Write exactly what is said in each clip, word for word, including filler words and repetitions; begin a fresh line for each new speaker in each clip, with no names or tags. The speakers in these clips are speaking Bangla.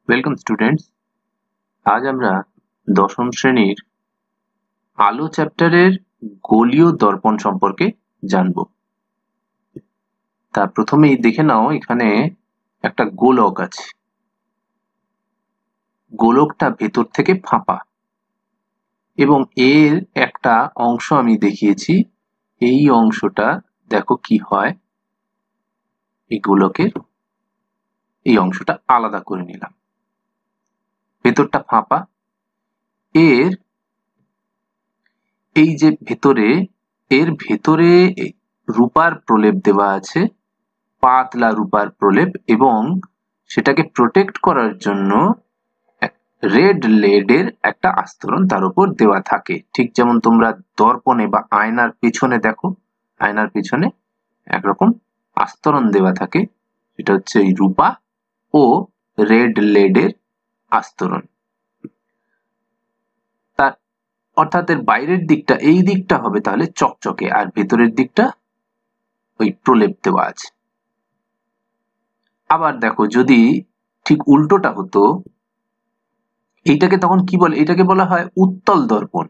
Welcome students. আজ আমরা দশম শ্রেণীর আলো চ্যাপ্টারের গোলীয় দর্পণ সম্পর্কে জানব। তা প্রথমেই দেখে নাও, এখানে একটা গোলক আছে। গোলকটা ভেতর থেকে ফাঁপা এবং এর একটা অংশ আমি দেখিয়েছি। এই অংশটা দেখো কি হয়, এই গোলকের এই অংশটা আলাদা করে নিলাম। ভেতরটা ফাঁপা, এর এই যে ভেতরে এর ভেতরে রূপার প্রলেপ দেওয়া আছে, পাতলা রূপার প্রলেপ, এবং সেটাকে প্রোটেক্ট করার জন্য রেড লেডের একটা আস্তরণ তার উপর দেওয়া থাকে। ঠিক যেমন তোমরা দর্পণে বা আয়নার পেছনে দেখো, আয়নার পেছনে একরকম আস্তরণ দেওয়া থাকে, সেটা হচ্ছে এই রূপা ও রেড লেডের আস্তরণ। তার অর্থাৎ এর বাইরের দিকটা, এই দিকটা হবে তাহলে চকচকে, আর ভেতরের দিকটা ওই প্রলেপ দেওয়া আছে। আবার দেখো, যদি ঠিক উল্টোটা হতো, এইটাকে তখন কি বলে? এটাকে বলা হয় উত্তল দর্পণ।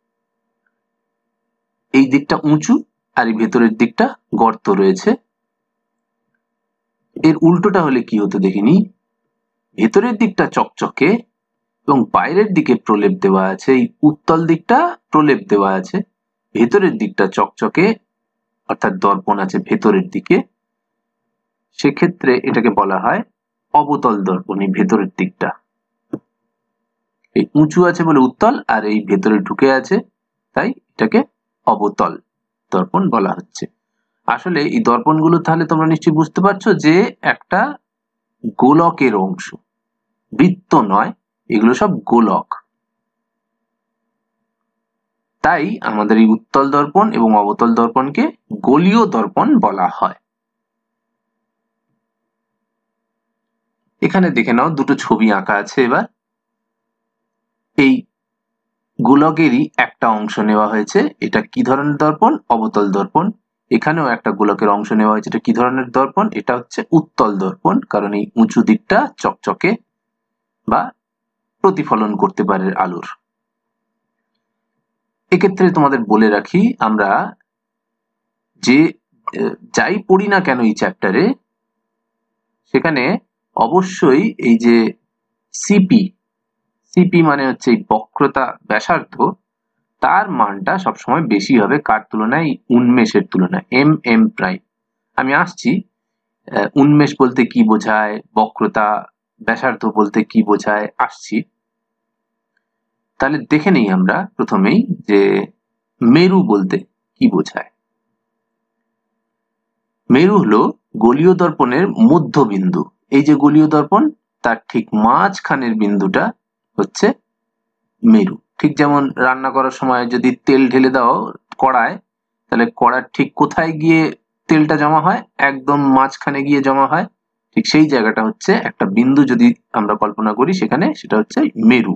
এই দিকটা উঁচু আর এই ভেতরের দিকটা গর্ত রয়েছে। এর উল্টোটা হলে কি হতো দেখিনি, ভেতরের দিকটা চকচকে এবং বাইরের দিকে প্রলেপ দেওয়া আছে। এই উত্তল দিকটা প্রলেপ দেওয়া আছে, ভেতরের দিকটা চকচকে, অর্থাৎ দর্পণ আছে ভেতরের দিকে। সেক্ষেত্রে এটাকে বলা হয় অবতল দর্পণ। এই ভেতরের দিকটা এই উঁচু আছে বলে উত্তল, আর এই ভেতরে ঢুকে আছে তাই এটাকে অবতল দর্পণ বলা হচ্ছে। আসলে এই দর্পণগুলো তাহলে তোমরা নিশ্চয়ই বুঝতে পারছো যে একটা গোলকের অংশ, বৃত্ত নয়, এগুলো সব গোলক। তাই আমাদের এই উত্তল দর্পণ এবং অবতল দর্পণকে গোলীয় দর্পণ বলা হয়। এখানে দেখে নাও, দুটো ছবি আঁকা আছে। এবার এই গোলকেরই একটা অংশ নেওয়া হয়েছে, এটা কি ধরনের দর্পণ? অবতল দর্পণ। এখানেও একটা গোলকের অংশ নেওয়া হয়েছে, এটা কি ধরনের দর্পণ? এটা হচ্ছে উত্তল দর্পণ, কারণ এই উঁচু দিকটা চকচকে বা প্রতিফলন করতে পারে আলোর। এক্ষেত্রে তোমাদের বলে রাখি, আমরা যে যাই পড়ি না কেন এই চ্যাপ্টারে, সেখানে অবশ্যই এই যে সিপি, সিপি মানে হচ্ছে এই বক্রতা ব্যাসার্ধ, তার মানটা সবসময় বেশি হবে কার তুলনায়? উন্মেষের তুলনায়, এম এম প্রাইম। আমি আসছি উন্মেষ বলতে কি বোঝায়, বক্রতা ব্যাসার্ধ বলতে কি বোঝায়, আসছি। তাহলে দেখে নেই আমরা প্রথমেই যে মেরু বলতে কি বোঝায়। মেরু হলো গোলীয় দর্পণের মধ্যবিন্দু। এই যে গোলীয় দর্পণ, তার ঠিক মাঝখানের বিন্দুটা হচ্ছে মেরু। ঠিক যেমন রান্না করার সময় যদি তেল ঢেলে দাও কড়ায়, তাহলে কড়ার ঠিক কোথায় গিয়ে তেলটা জমা হয়? একদম মাঝখানে গিয়ে জমা হয়। ঠিক সেই জায়গাটা হচ্ছে একটা বিন্দু, যদি আমরা কল্পনা করি সেখানে, সেটা হচ্ছে মেরু।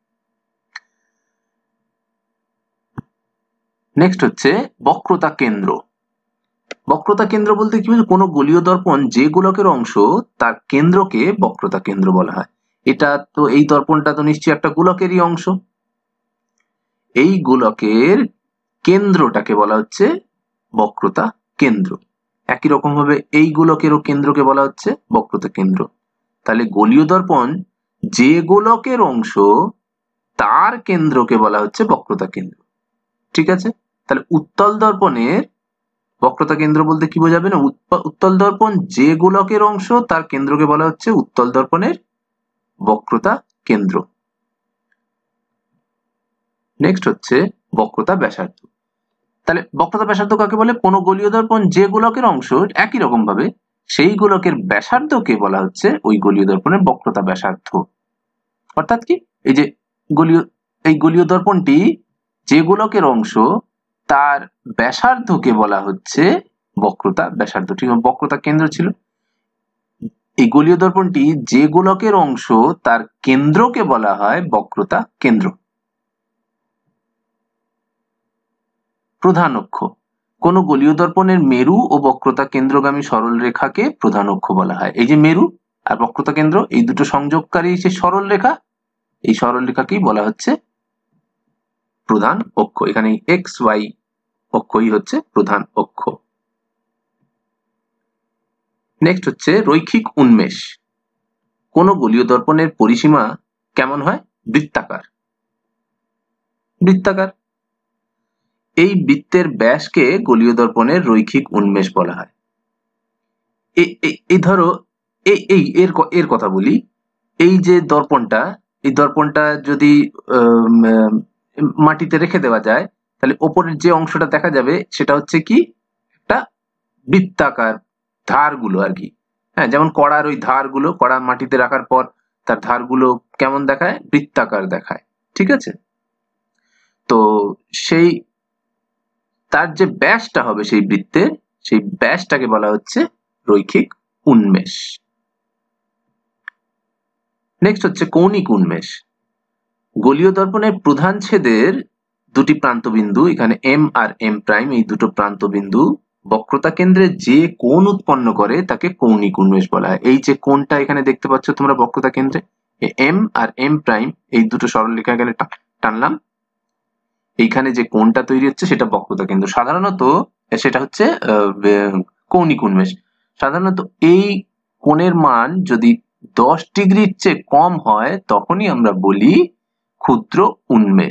নেক্সট হচ্ছে বক্রতা কেন্দ্র। বক্রতা কেন্দ্র বলতে কি বলছে? কোনো গোলীয় দর্পণ যে গোলকের অংশ, তার কেন্দ্রকে বক্রতা কেন্দ্র বলা হয়। এটা তো, এই দর্পণটা তো নিশ্চয়ই একটা গোলকেরই অংশ। এই গোলকের কেন্দ্রটাকে বলা হচ্ছে বক্রতা কেন্দ্র। একই রকম ভাবে এই গোলকেরও কেন্দ্রকে বলা হচ্ছে বক্রতা কেন্দ্র। তাহলে গোলীয় দর্পণ যে গোলকের অংশ, তার কেন্দ্রকে বলা হচ্ছে বক্রতা কেন্দ্র। ঠিক আছে? তাহলে উত্তল দর্পণের বক্রতা কেন্দ্র বলতে কি বোঝাবে না? উত্তল দর্পণ যে গোলকের অংশ, তার কেন্দ্রকে বলা হচ্ছে উত্তল দর্পণের বক্রতা কেন্দ্র। নেক্সট হচ্ছে বক্রতা ব্যাসার্ধ। তাহলে বক্রতা ব্যাসার্ধ কাকে বলে? কোনো গোলীয় দর্পণ যে গোলকের অংশ, একই রকম ভাবে সেই গোলকের ব্যাসার্ধকে বলা হচ্ছে ওই গোলীয় দর্পণের বক্রতা ব্যাসার্ধ। অর্থাৎ কি, এই যে গোলীয় এই গোলীয় দর্পণটি যে গোলকের অংশ, তার ব্যাসার্ধকে বলা হচ্ছে বক্রতা ব্যাসার্ধ। ঠিক আছে, বক্রতা কেন্দ্র ছিল। এই গোলীয় দর্পণটি যে গোলকের অংশ, তার কেন্দ্রকে বলা হয় বক্রতা কেন্দ্র। প্রধান অক্ষ। কোন গোলীয় দর্পণের মেরু ও বক্রতা কেন্দ্রগামী সরল রেখাকে প্রধান অক্ষ বলা হয়। এই যে মেরু আর বক্রতা কেন্দ্র, এই দুটো সংযোগকারী যে সরল রেখা, এই সরল রেখাকেই বলা হচ্ছে প্রধান অক্ষ। এখানে এক্স ওয়াই অক্ষই হচ্ছে প্রধান অক্ষ। নেক্সট হচ্ছে রৈখিক উন্মেষ। কোন গোলীয় দর্পণের পরিসীমা কেমন হয়? বৃত্তাকার। বৃত্তাকার। এই বৃত্তের ব্যাসকে গোলীয় দর্পণের রৈখিক উন্মেষ বলা হয়। এই ধরো এই এই এর এর কথা বলি, এই যে দর্পণটা, এই দর্পণটা যদি মাটিতে রেখে দেওয়া যায়, তাহলে ওপরের যে অংশটা দেখা যাবে সেটা হচ্ছে কি একটা বৃত্তাকার ধারগুলো আর কি। হ্যাঁ, যেমন কড়ার ওই ধারগুলো, কড়া মাটিতে রাখার পর তার ধারগুলো কেমন দেখায়? বৃত্তাকার দেখায়। ঠিক আছে? তো সেই তার যে ব্যাসটা হবে সেই বৃত্তের, সেই ব্যাসটাকে বলা হচ্ছে রৈখিক উন্মেষ। নেক্সট হচ্ছে কৌণিক উন্মেষ। গোলীয় দর্পণের প্রধান ছেদের দুটি প্রান্তবিন্দু, এখানে এম আর এম প্রাইম, এই দুটো প্রান্তবিন্দু বক্রতা কেন্দ্রে যে কোণ উৎপন্ন করে তাকে কৌণিক উন্মেষ বলা হয়। এই যে কোণটা এখানে দেখতে পাচ্ছ তোমরা বক্রতা কেন্দ্রে, এম আর এম প্রাইম এই দুটো সরলরেখা এখানে টানলাম, এইখানে যে কোণটা তৈরি হচ্ছে সেটা বক্রতা কেন্দ্র। সাধারণত সেটা হচ্ছে কৌণিক উন্মেষ। সাধারণত এই কোণের মান যদি দশ ডিগ্রির চেয়ে কম হয় তখনই আমরা বলি ক্ষুদ্র উন্মেষ।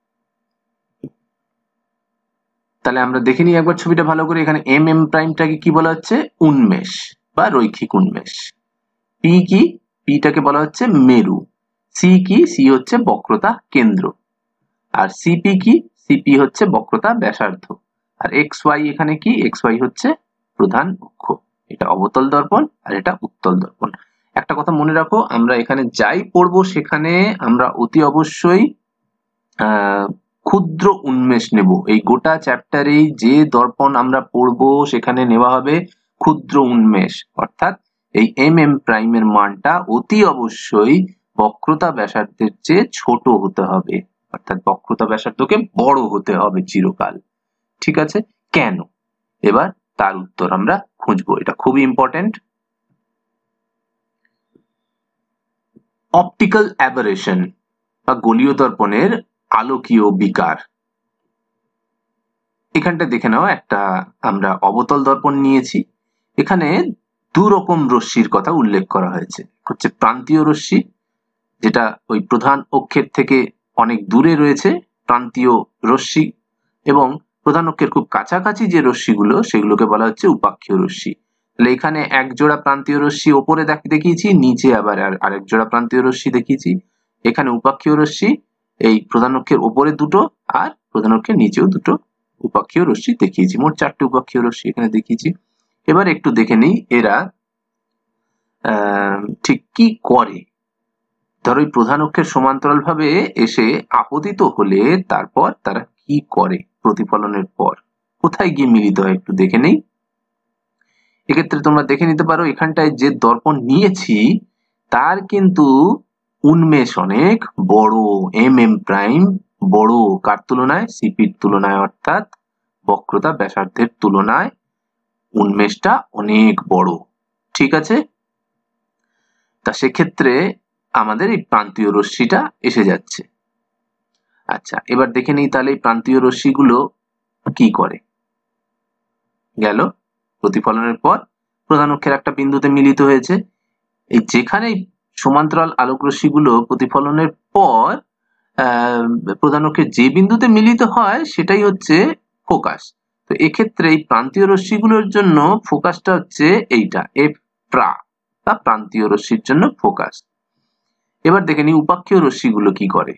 তাহলে আমরা দেখে নিই একবার ছবিটা ভালো করে। এখানে এম এম প্রাইমটাকে কি বলা হচ্ছে? উন্মেষ বা রৈখিক উন্মেষ। পি কি? পিটাকে বলা হচ্ছে মেরু। সি কি? সি হচ্ছে বক্রতা কেন্দ্র। আর সিপি কি? সিপি হচ্ছে বক্রতা ব্যাসার্ধ। আর এক্স ওয়াই এখানে কি? এক্স ওয়াই হচ্ছে প্রধান অক্ষ। এটা অবতল দর্পণ আর এটা উত্তল দর্পণ। একটা কথা মনে রাখো, আমরা এখানে যাই পড়বো সেখানে আমরা অতি অবশ্যই আহ ক্ষুদ্র উন্মেষ নেব। এই গোটা চ্যাপ্টারে যে দর্পণ আমরা পড়বো সেখানে নেওয়া হবে ক্ষুদ্র উন্মেষ, অর্থাৎ এই এম এম প্রাইমের মানটা অতি অবশ্যই বক্রতা ব্যাসার্ধের চেয়ে ছোট হতে হবে, অর্থাৎ বক্রতা ব্যাসার্ধকে বড় হতে হবে চিরকাল। ঠিক আছে? কেন? এবার তার উত্তর আমরা খুঁজবো, এটা খুবই ইম্পর্টেন্ট। অপটিক্যাল অ্যাবারেশন বা গোলীয় দর্পণের আলোকীয় বিকার। এখানটা দেখে নাও, একটা আমরা অবতল দর্পণ নিয়েছি। এখানে দু রকম রশ্মির কথা উল্লেখ করা হয়েছে। হচ্ছে প্রান্তীয় রশ্মি, যেটা ওই প্রধান অক্ষের থেকে অনেক দূরে রয়েছে প্রান্তীয় রশ্মি, এবং প্রধান অক্ষের খুব কাছাকাছি যে রশ্মিগুলো সেগুলোকে বলা হচ্ছে উপাক্ষীয় রশ্মি। তাহলে এখানে এক জোড়া প্রান্তীয় রশ্মি ওপরে দেখিয়েছি, নিচে আবার আরেক জোড়া প্রান্তীয় রশ্মি দেখিয়েছি। এখানে উপাক্ষীয় রশ্মি এই প্রধান অক্ষের ওপরে দুটো আর প্রধান অক্ষের নিচেও দুটো উপাক্ষীয় রশ্মি দেখিয়েছি। মোট চারটি উপাক্ষীয় রশ্মি এখানে দেখিয়েছি। এবার একটু দেখে নিই এরা আহ ঠিক কি করে। ধরো এই প্রধান অক্ষের সমান্তরাল ভাবে এসে আপতিত হলে তারপর তারা কি করে প্রতিফলনের পর, কোথায় গিয়ে মিলিত হয় একটু দেখে নেই। এক্ষেত্রে তোমরা দেখে নিতে পারো, এখানটায় যে দর্পণ নিয়েছি তার কিন্তু উন্মেষ অনেক বড়, এম এম প্রাইম বড় কার তুলনায়? সিপির তুলনায়, অর্থাৎ বক্রতা ব্যাসার্ধের তুলনায় উন্মেষটা অনেক বড়। ঠিক আছে? তা সেক্ষেত্রে আমাদের এই প্রান্তীয় রশ্মিটা এসে যাচ্ছে। আচ্ছা, এবার দেখে নিই তাহলে এই প্রান্তীয় রশ্মিগুলো কি করে। গেল প্রতিফলনের পর প্রধান অক্ষের একটা বিন্দুতে মিলিত হয়েছে। এই যেখানে সমান্তরাল আলোক রশ্মিগুলো প্রতিফলনের পর আহ প্রধান অক্ষের যে বিন্দুতে মিলিত হয় সেটাই হচ্ছে ফোকাস। তো এক্ষেত্রে এই প্রান্তীয় রশ্মিগুলোর জন্য ফোকাসটা হচ্ছে এইটা, এফ প্রা বা প্রান্তীয় রশ্মির জন্য ফোকাস। এবার দেখে নিই উপাক্ষীয় রশ্মিগুলো কি করে।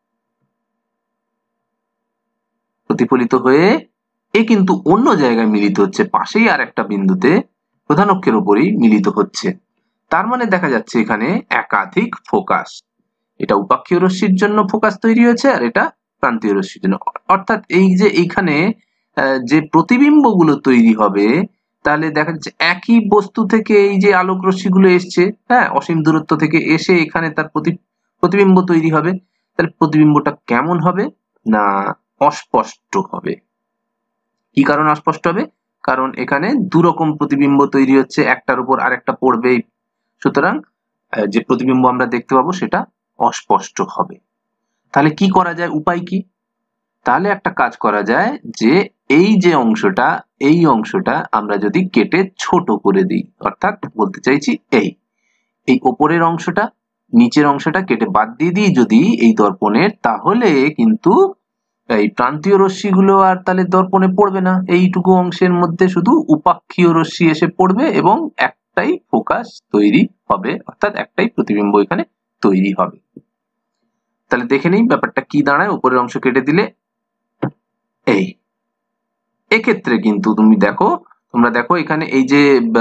প্রতিফলিত হয়ে এ কিন্তু অন্য জায়গায় মিলিত হচ্ছে, পাশেই আর একটা বিন্দুতে প্রধান অক্ষের উপরেই মিলিত হচ্ছে। তার মানে দেখা যাচ্ছে এখানে একাধিক ফোকাস। এটা উপাক্ষীয় রশ্মির জন্য ফোকাস তৈরি হয়েছে আর এটা প্রান্তীয় রশ্মির জন্য। অর্থাৎ এই যে এইখানে যে প্রতিবিম্বগুলো তৈরি হবে, তাহলে দেখা যাচ্ছে একই বস্তু থেকে এই যে আলোক রশ্মিগুলো এসছে, হ্যাঁ, অসীম দূরত্ব থেকে এসে এখানে তার প্রতি প্রতিবিম্ব তৈরি হবে। তাহলে প্রতিবিম্বটা কেমন হবে? না, অস্পষ্ট হবে। কি কারণে অস্পষ্ট হবে? কারণ এখানে দু রকম প্রতিবিম্ব তৈরি হচ্ছে, একটার উপর আরেকটা পড়বে, সুতরাং যে প্রতিবিম্ব আমরা দেখতে পাবো সেটা অস্পষ্ট হবে। তাহলে কি করা যায়, উপায় কি? তাহলে একটা কাজ করা যায় যে এই যে অংশটা, এই অংশটা আমরা যদি কেটে ছোট করে দিই, অর্থাৎ বলতে চাইছি এই এই ওপরের অংশটা, নিচের অংশটা কেটে বাদ দিয়ে দিই যদি এই দর্পণের, তাহলে কিন্তু এই প্রান্তীয় রশ্মিগুলো আর তাহলে দর্পণে পড়বে না। এইটুকু অংশের মধ্যে শুধু উপাক্ষীয় রশ্মি এসে পড়বে এবং একটাই ফোকাস তৈরি হবে, অর্থাৎ একটাই প্রতিবিম্ব এখানে তৈরি হবে। তাহলে দেখে নিই ব্যাপারটা কি দাঁড়ায় উপরের অংশ কেটে দিলে। এই এক্ষেত্রে কিন্তু তুমি দেখো, তোমরা দেখো এখানে এই যে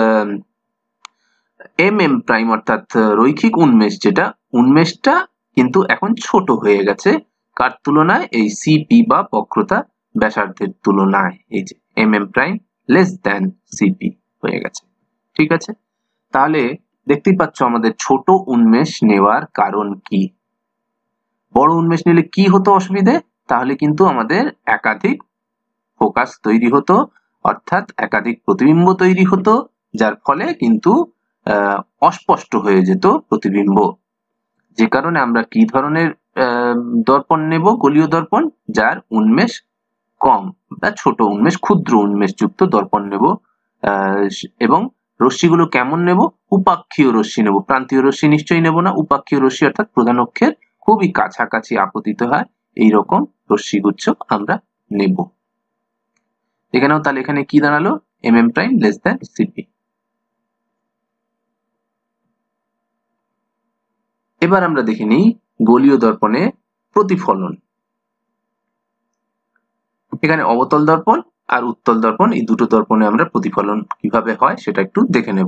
এম এম প্রাইম অর্থাৎ রৈখিক উন্মেষ, যেটা উন্মেষটা কিন্তু এখন ছোট হয়ে গেছে কার তুলনায়, এই সিপি বা বক্রতা ব্যাসার্ধের তুলনায়। এই যে M M prime less than C P গেছে। ঠিক আছে, তাহলে দেখতেই পাচ্ছ আমাদের ছোট উন্মেষ নেওয়ার কারণ কি। বড় উন্মেষ নিলে কি হতো অসুবিধে, তাহলে কিন্তু আমাদের একাধিক ফোকাস তৈরি হতো, অর্থাৎ একাধিক প্রতিবিম্ব তৈরি হতো, যার ফলে কিন্তু আহ অস্পষ্ট হয়ে যেত প্রতিবিম্ব। যে কারণে আমরা কি ধরনের দর্পণ নেব, গলীয় দর্পণ, যার উন্মেষ কম বা ছোট উন্মেষ, ক্ষুদ্র উন্মেষ যুক্ত দর্পণ নেব। আহ এবং রশ্মিগুলো কেমন নেব, উপাক্ষীয় রশ্মি নেব, প্রান্তীয় রশ্মি নিশ্চয়ই নেব না। উপাক্ষীয় রশ্মি অর্থাৎ প্রধান অক্ষের খুবই কাছাকাছি আপতিত হয় এইরকম রশ্মিগুচ্ছ আমরা নেব। এখানেও তাহলে এখানে কি দাঁড়ালো, M M prime less than C. P আমরা দেখে নিই গোলীয় দর্পণে প্রতিফলন। এখানে অবতল দর্পণ আর উত্তল দর্পণ, এই দুটো দর্পণে আমরা প্রতিফলন কিভাবে হয় সেটা একটু দেখে নেব।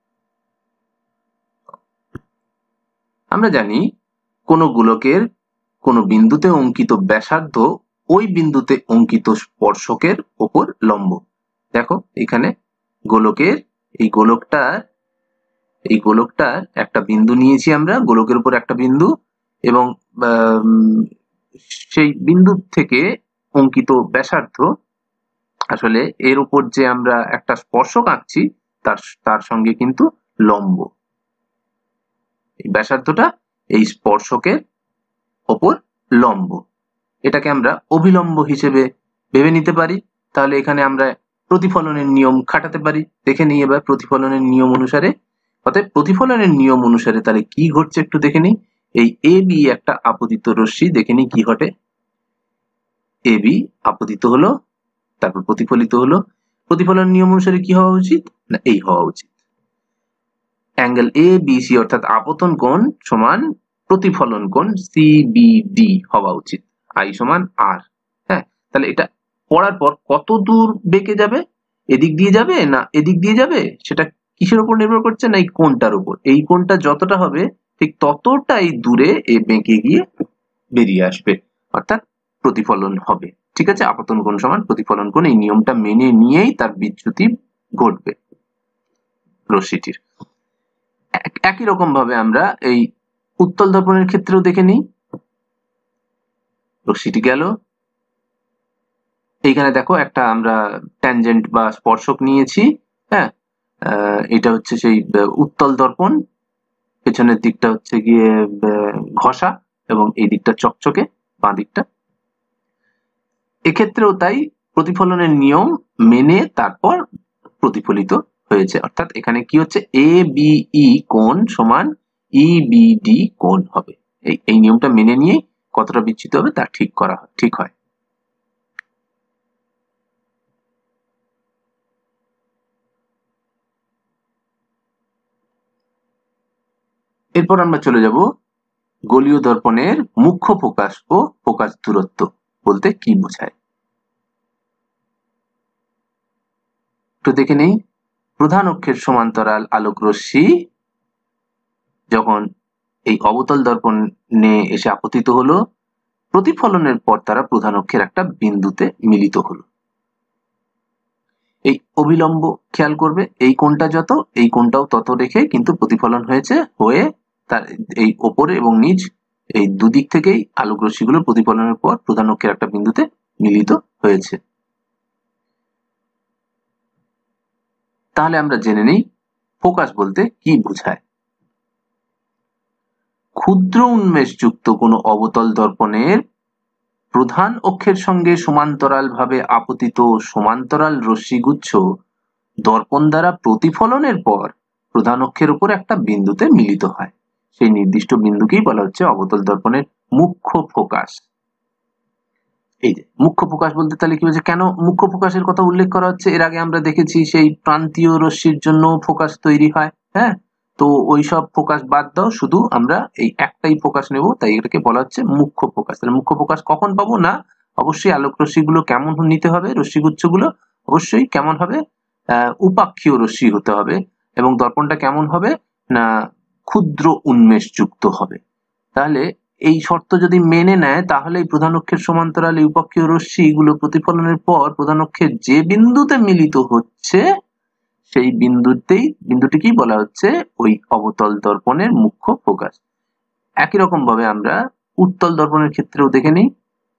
আমরা জানি কোন গোলকের কোন বিন্দুতে অঙ্কিত ব্যাসার্ধ ওই বিন্দুতে অঙ্কিত স্পর্শকের উপর লম্ব। দেখো এখানে গোলকের এই গোলকটার এই গোলকটার একটা বিন্দু নিয়েছি আমরা, গোলকের উপর একটা বিন্দু, এবং সেই বিন্দু থেকে অঙ্কিত ব্যাসার্ধ আসলে এর উপর যে আমরা একটা স্পর্শক আঁকছি তার তার সঙ্গে কিন্তু লম্ব। এই ব্যাসার্ধটা এই স্পর্শকের ওপর লম্ব, এটাকে আমরা অভিলম্ব হিসেবে ভেবে নিতে পারি। তাহলে এখানে আমরা প্রতিফলনের নিয়ম খাটাতে পারি। দেখে নিই এবার প্রতিফলনের নিয়ম অনুসারে। অর্থাৎ প্রতিফলনের নিয়ম অনুসারে তাহলে কি ঘটছে একটু দেখে নিই। এই এ বি একটা আপতিত রশ্মি, দেখে নিই কি ঘটে। এ বি আপতিত হলো, তারপর প্রতিফলিত হলো। প্রতিফলন নিয়ম অনুসারে কি হওয়া উচিত, না এই হওয়া উচিত, অ্যাঙ্গেল এ বি সি অর্থাৎ আপতন কোণ সমান প্রতিফলন কোণ সি বি ডি হওয়া উচিত, আই সমান আর। হ্যাঁ, তাহলে এটা পড়ার পর কত দূর বেঁকে যাবে, এদিক দিয়ে যাবে না এদিক দিয়ে যাবে, সেটা কিসের উপর নির্ভর করছে, না এই কোণটার উপর। এই কোণটা যতটা হবে ঠিক ততটাই দূরে এ বেঁকে গিয়ে বেরিয়ে আসবে, অর্থাৎ প্রতিফলন হবে। ঠিক আছে, আপতন কোণ সমান প্রতিফলন কোণ, এই নিয়মটা মেনে নিয়েই তার বিচ্যুতি ঘটবে রশ্মিটির। একই রকম ভাবে আমরা এই উত্তল দর্পণের ক্ষেত্রেও দেখে নিই। রশ্মিটি গেল, এইখানে দেখো একটা আমরা ট্যানজেন্ট বা স্পর্শক নিয়েছি। হ্যাঁ, এটা হচ্ছে সেই উত্তল দর্পণ, পেছনের দিকটা হচ্ছে গিয়ে ঘষা এবং এই দিকটা চকচকে, বাঁ দিকটা। এক্ষেত্রেও তাই প্রতিফলনের নিয়ম মেনে তারপর প্রতিফলিত হয়েছে, অর্থাৎ এখানে কি হচ্ছে, এ বি ই কোণ সমান ই বি ডি কোণ হবে। এই এই নিয়মটা মেনে নিয়ে কতটা বিচ্যুত হবে তা ঠিক করা হয়, ঠিক হয়। এরপর আমরা চলে যাব গোলীয় দর্পণের মুখ্য ফোকাস ও ফোকাস দূরত্ব বলতে কি বোঝায় একটু দেখে নেই। প্রধান অক্ষের সমান্তরাল আলোক রশ্মি যখন এই অবতল দর্পণে এসে আপতিত হলো, প্রতিফলনের পর তারা প্রধান অক্ষের একটা বিন্দুতে মিলিত হলো। এই অভিলম্ব খেয়াল করবে, এই কোণটা যত, এই কোণটাও তত রেখে কিন্তু প্রতিফলন হয়েছে, হয়ে তার এই ওপরে এবং নিচ এই দুদিক থেকেই আলোক রশ্মিগুলো প্রতিফলনের পর প্রধান অক্ষের একটা বিন্দুতে মিলিত হয়েছে। তাহলে আমরা জেনে নেই ফোকাস বলতে কি বোঝায়। ক্ষুদ্র উন্মেষযুক্ত কোনো অবতল দর্পণের প্রধান অক্ষের সঙ্গে সমান্তরাল ভাবে আপতিত সমান্তরাল রশ্মিগুচ্ছ দর্পণ দ্বারা প্রতিফলনের পর প্রধান অক্ষের উপর একটা বিন্দুতে মিলিত হয়, সেই নির্দিষ্ট বিন্দুকেই বলা হচ্ছে অবতল দর্পণের মুখ্য ফোকাস। এই যে মুখ্য ফোকাস বলতে তাহলে কি হচ্ছে, কেন মুখ্য ফোকাসের কথা উল্লেখ করা হচ্ছে? এর আগে আমরা দেখেছি সেই প্রান্তীয় রশ্মির জন্য ফোকাস তৈরি হয়, হ্যাঁ, তো ওইসব ফোকাস বাদ দাও, শুধু আমরা এই একটাই ফোকাস নেব, তাই এটাকে বলা হচ্ছে মুখ্য ফোকাস। তাহলে মুখ্য ফোকাস কখন পাবো? না, অবশ্যই আলোক রশ্মিগুলো কেমন নিতে হবে, রশ্মিগুচ্ছগুলো অবশ্যই কেমন হবে, আহ উপাক্ষীয় রশ্মি হতে হবে, এবং দর্পণটা কেমন হবে না ক্ষুদ্র উন্মেষযুক্ত হবে। তাহলে এই শর্ত যদি মেনে নেয় তাহলে এই প্রধান অক্ষের সমান্তরাল এই উপাক্ষীয় রশ্মিগুলো প্রতিফলনের পর প্রধান অক্ষের যে বিন্দুতে মিলিত হচ্ছে সেই বিন্দুতেই বিন্দুটিকেই বলা হচ্ছে ওই অবতল দর্পণের মুখ্য ফোকাস। একই রকম ভাবে আমরা উত্তল দর্পণের ক্ষেত্রেও দেখে নিই।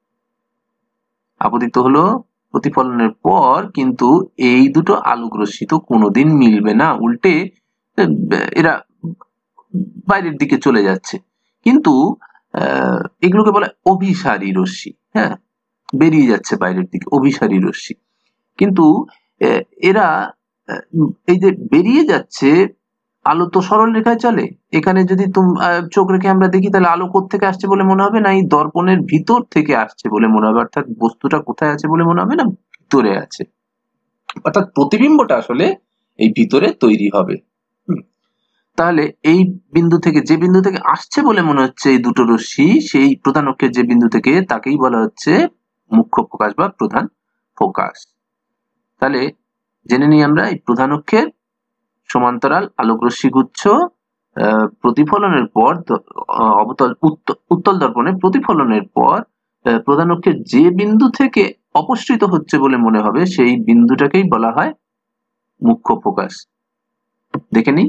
আপতিত হলো প্রতিফলনের পর, কিন্তু এই দুটো আলোক রশ্মি তো কোনোদিন মিলবে না, উল্টে এরা বাইরের দিকে চলে যাচ্ছে, কিন্তু আহ এগুলোকে বলে অভিসারী রশ্মি, হ্যাঁ, বেরিয়ে যাচ্ছে বাইরের দিকে, অভিসারী রশ্মি। কিন্তু এরা এই যে বেরিয়ে যাচ্ছে, আলো তো সরল রেখায় চলে, এখানে যদি চোখ রেখে আমরা দেখি তাহলে আলো কোত্থেকে আসছে বলে মনে হবে, না এই দর্পণের ভিতর থেকে আসছে বলে মনে হবে, অর্থাৎ বস্তুটা কোথায় আছে বলে মনে হবে, না ভিতরে আছে, অর্থাৎ প্রতিবিম্বটা আসলে এই ভিতরে তৈরি হবে। তাহলে এই বিন্দু থেকে, যে বিন্দু থেকে আসছে বলে মনে হচ্ছে এই দুটো রশ্মি, সেই প্রধান অক্ষের যে বিন্দু থেকে, তাকেই বলা হচ্ছে মুখ্য ফোকাস বা প্রধান ফোকাস। তাহলে জেনে নিই আমরা এই প্রধান অক্ষের সমান্তরাল আলোক রশ্মিগুচ্ছ প্রতিফলনের পর অবতল উত্তল দর্পণে প্রতিফলনের পর প্রধান অক্ষের যে বিন্দু থেকে অপসৃত হচ্ছে বলে মনে হবে সেই বিন্দুটাকেই বলা হয় মুখ্য ফোকাস। দেখে নিই,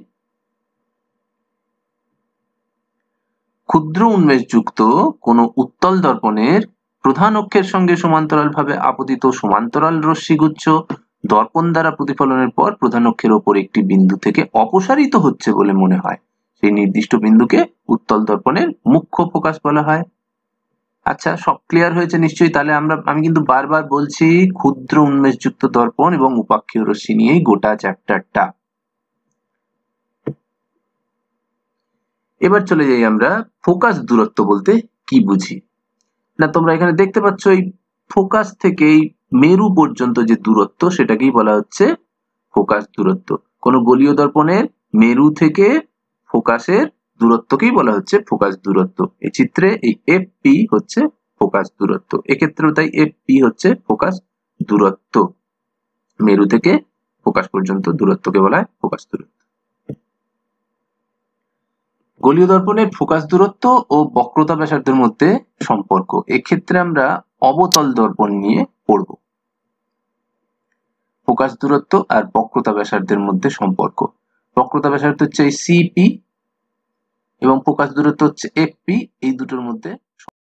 ক্ষুদ্র উন্মেষযুক্ত কোন উত্তল দর্পণের প্রধান অক্ষের সঙ্গে সমান্তরাল ভাবে আপতিত সমান্তরাল রশ্মিগুচ্ছ দর্পণ দ্বারা প্রতিফলনের পর প্রধান অক্ষের ওপর একটি বিন্দু থেকে অপসারিত হচ্ছে বলে মনে হয় সেই নির্দিষ্ট বিন্দুকে উত্তল দর্পণের মুখ্য ফোকাস বলা হয়। আচ্ছা, সব ক্লিয়ার হয়েছে নিশ্চয়ই? তাহলে আমরা আমি কিন্তু বারবার বলছি ক্ষুদ্র উন্মেষযুক্ত দর্পণ এবং উপাক্ষীয় রশ্মি নিয়েই গোটা চ্যাপ্টারটা। এবার চলে যাই আমরা ফোকাস দূরত্ব বলতে কি বুঝি। না, তোমরা এখানে দেখতে পাচ্ছ এই ফোকাস থেকে মেরু পর্যন্ত যে দূরত্ব সেটাকেই বলা হচ্ছে ফোকাস দূরত্ব। কোন গলীয় দর্পণের মেরু থেকে ফোকাসের দূরত্বকেই বলা হচ্ছে ফোকাস দূরত্ব। এই চিত্রে এই এফ পি হচ্ছে ফোকাস দূরত্ব, এক্ষেত্রেও তাই এফ পি হচ্ছে ফোকাস দূরত্ব। মেরু থেকে ফোকাস পর্যন্ত দূরত্বকে বলা হয় ফোকাস দূরত্ব। গলীয় দর্পণের ফোকাস দূরত্ব ও বক্রতা ব্যাসার্ধের মধ্যে সম্পর্ক, এক্ষেত্রে আমরা অবতল দর্পণ নিয়ে পড়ব। ফোকাস দূরত্ব আর বক্রতা ব্যাসার্ধের মধ্যে সম্পর্ক, বক্রতা ব্যাসার্ধ হচ্ছে সিপি এবং ফোকাস দূরত্ব হচ্ছে এফপি, এই দুটোর মধ্যে